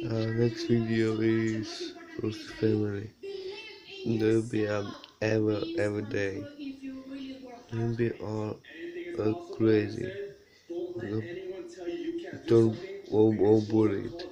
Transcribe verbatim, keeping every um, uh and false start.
Uh, next video is close to family. There'll be um, ever every day. You'll be all uh, crazy. Don't don't, don't worry.